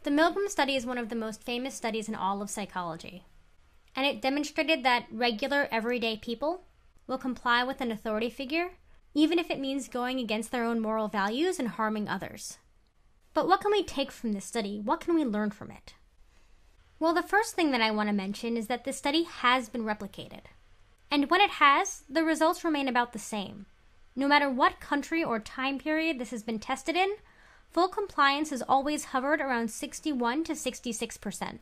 The Milgram study is one of the most famous studies in all of psychology, and it demonstrated that regular, everyday people will comply with an authority figure, even if it means going against their own moral values and harming others. But what can we take from this study? What can we learn from it? Well, the first thing that I want to mention is that this study has been replicated. And when it has, the results remain about the same. No matter what country or time period this has been tested in, full compliance has always hovered around 61 to 66%.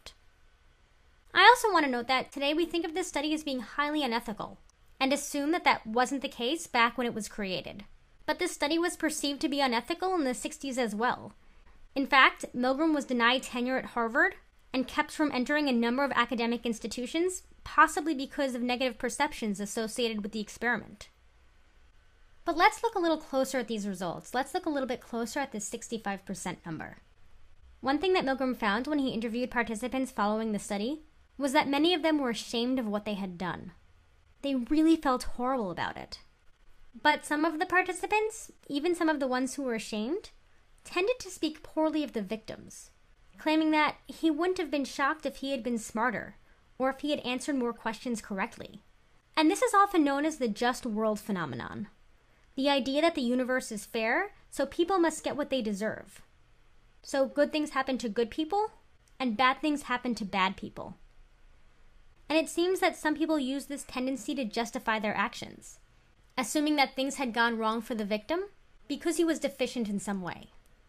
I also want to note that today we think of this study as being highly unethical, and assume that that wasn't the case back when it was created. But this study was perceived to be unethical in the 60s as well. In fact, Milgram was denied tenure at Harvard and kept from entering a number of academic institutions, possibly because of negative perceptions associated with the experiment. But let's look a little closer at these results. Let's look a little bit closer at this 65% number. One thing that Milgram found when he interviewed participants following the study was that many of them were ashamed of what they had done. They really felt horrible about it. But some of the participants, even some of the ones who were ashamed, tended to speak poorly of the victims, claiming that he wouldn't have been shocked if he had been smarter, or if he had answered more questions correctly. And this is often known as the just world phenomenon. The idea that the universe is fair, so people must get what they deserve. So good things happen to good people, and bad things happen to bad people. And it seems that some people use this tendency to justify their actions, assuming that things had gone wrong for the victim because he was deficient in some way.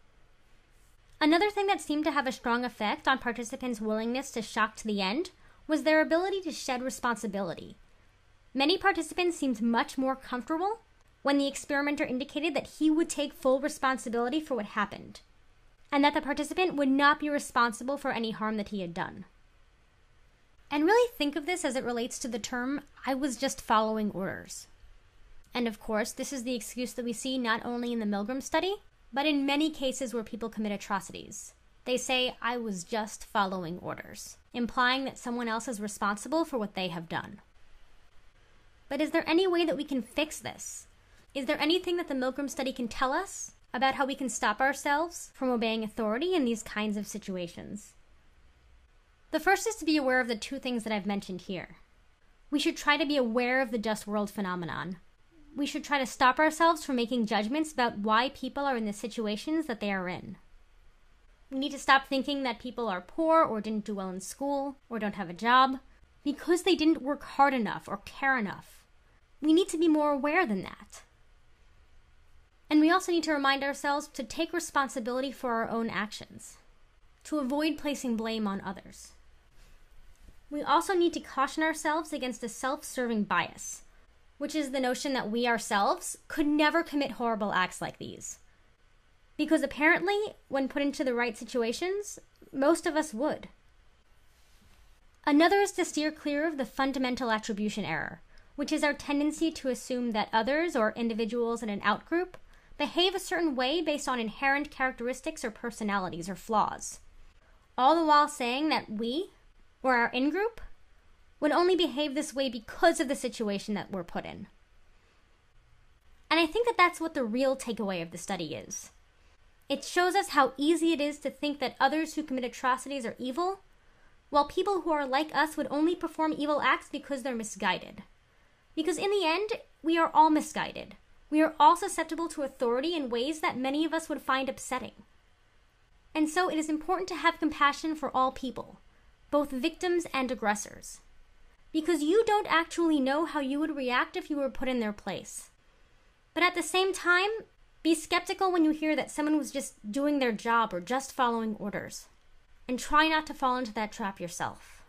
Another thing that seemed to have a strong effect on participants' willingness to shock to the end was their ability to shed responsibility. Many participants seemed much more comfortable when the experimenter indicated that he would take full responsibility for what happened, and that the participant would not be responsible for any harm that he had done. And really think of this as it relates to the term, "I was just following orders." And of course, this is the excuse that we see not only in the Milgram study, but in many cases where people commit atrocities. They say, "I was just following orders," implying that someone else is responsible for what they have done. But is there any way that we can fix this? Is there anything that the Milgram study can tell us about how we can stop ourselves from obeying authority in these kinds of situations? The first is to be aware of the two things that I've mentioned here. We should try to be aware of the just world phenomenon. We should try to stop ourselves from making judgments about why people are in the situations that they are in. We need to stop thinking that people are poor or didn't do well in school or don't have a job because they didn't work hard enough or care enough. We need to be more aware than that. And we also need to remind ourselves to take responsibility for our own actions, to avoid placing blame on others. We also need to caution ourselves against a self-serving bias, which is the notion that we ourselves could never commit horrible acts like these. Because apparently, when put into the right situations, most of us would. Another is to steer clear of the fundamental attribution error, which is our tendency to assume that others or individuals in an outgroup behave a certain way based on inherent characteristics or personalities or flaws, all the while saying that we, or our in-group, would only behave this way because of the situation that we're put in. And I think that that's what the real takeaway of the study is. It shows us how easy it is to think that others who commit atrocities are evil, while people who are like us would only perform evil acts because they're misguided. Because in the end, we are all misguided. We are all susceptible to authority in ways that many of us would find upsetting. And so it is important to have compassion for all people, both victims and aggressors. Because you don't actually know how you would react if you were put in their place. But at the same time, be skeptical when you hear that someone was just doing their job or just following orders. And try not to fall into that trap yourself.